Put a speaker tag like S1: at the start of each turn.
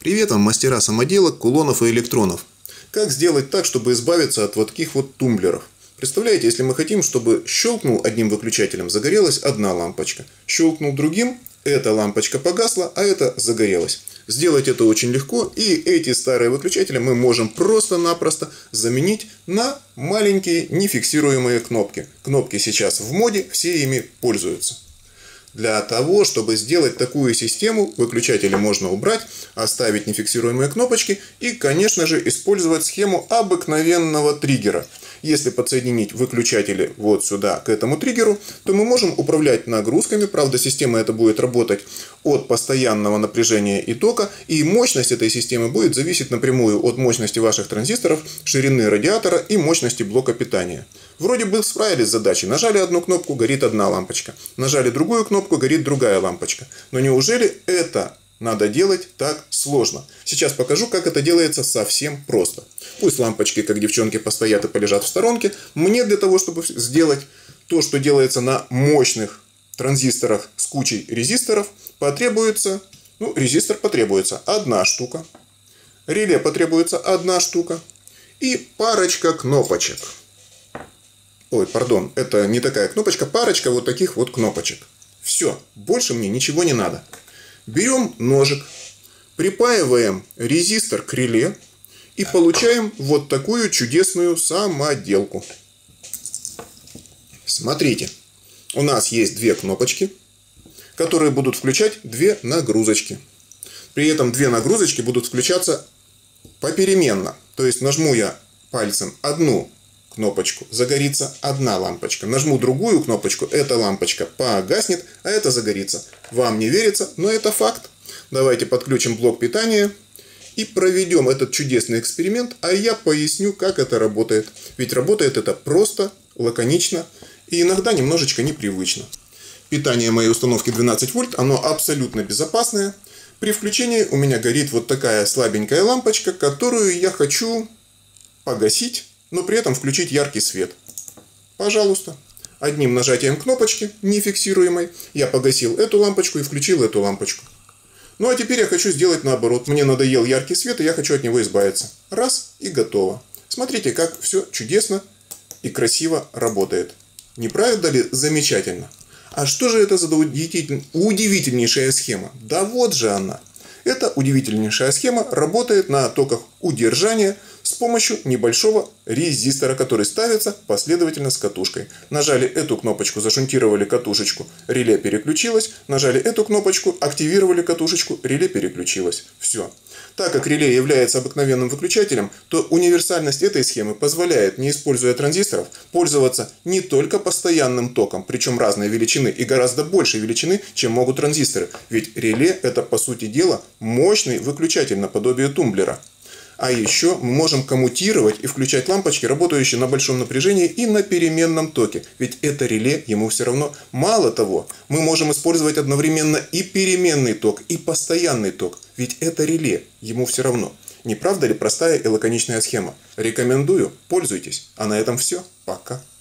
S1: Привет вам, мастера самоделок, кулонов и электронов. Как сделать так, чтобы избавиться от вот таких вот тумблеров? Представляете, если мы хотим, чтобы щелкнул одним выключателем, загорелась одна лампочка. Щелкнул другим, эта лампочка погасла, а эта загорелась. Сделать это очень легко, и эти старые выключатели мы можем просто-напросто заменить на маленькие нефиксируемые кнопки. Кнопки сейчас в моде, все ими пользуются. Для того, чтобы сделать такую систему, выключатели можно убрать, оставить нефиксируемые кнопочки и, конечно же, использовать схему обыкновенного триггера. Если подсоединить выключатели вот сюда к этому триггеру, то мы можем управлять нагрузками. Правда, система эта будет работать от постоянного напряжения и тока, и мощность этой системы будет зависеть напрямую от мощности ваших транзисторов, ширины радиатора и мощности блока питания. Вроде бы справились с задачей. Нажали одну кнопку, горит одна лампочка. Нажали другую кнопку, горит другая лампочка. Но неужели это надо делать так сложно? Сейчас покажу, как это делается совсем просто. Пусть лампочки, как девчонки, постоят и полежат в сторонке. Мне для того, чтобы сделать то, что делается на мощных транзисторах с кучей резисторов, потребуется, резистор потребуется одна штука, реле потребуется одна штука и парочка кнопочек. Ой, пардон, это не такая кнопочка, парочка вот таких вот кнопочек. Все, больше мне ничего не надо. Берем ножик, припаиваем резистор к реле и получаем вот такую чудесную самоделку. Смотрите, у нас есть две кнопочки, которые будут включать две нагрузочки. При этом две нагрузочки будут включаться попеременно. То есть нажму я пальцем одну кнопочку, загорится одна лампочка. Нажму другую кнопочку, эта лампочка погаснет, а эта загорится. Вам не верится, но это факт. Давайте подключим блок питания и проведем этот чудесный эксперимент, а я поясню, как это работает. Ведь работает это просто, лаконично и иногда немножечко непривычно. Питание моей установки 12 вольт, оно абсолютно безопасное. При включении у меня горит вот такая слабенькая лампочка, которую я хочу погасить, но при этом включить яркий свет. Пожалуйста. Одним нажатием кнопочки, нефиксируемой, я погасил эту лампочку и включил эту лампочку. Ну а теперь я хочу сделать наоборот. Мне надоел яркий свет, и я хочу от него избавиться. Раз, и готово. Смотрите, как все чудесно и красиво работает. Не правда ли замечательно? А что же это за удивительнейшая схема? Да вот же она. Эта удивительнейшая схема работает на токах удержания с помощью небольшого резистора, который ставится последовательно с катушкой. Нажали эту кнопочку, зашунтировали катушечку, реле переключилось. Нажали эту кнопочку, активировали катушечку, реле переключилось. Все. Так как реле является обыкновенным выключателем, то универсальность этой схемы позволяет, не используя транзисторов, пользоваться не только постоянным током, причем разной величины и гораздо большей величины, чем могут транзисторы. Ведь реле это, по сути дела, мощный выключатель наподобие тумблера. А еще мы можем коммутировать и включать лампочки, работающие на большом напряжении и на переменном токе. Ведь это реле ему все равно. Мало того, мы можем использовать одновременно и переменный ток, и постоянный ток. Ведь это реле, ему все равно. Не правда ли простая и лаконичная схема? Рекомендую, пользуйтесь. А на этом все. Пока.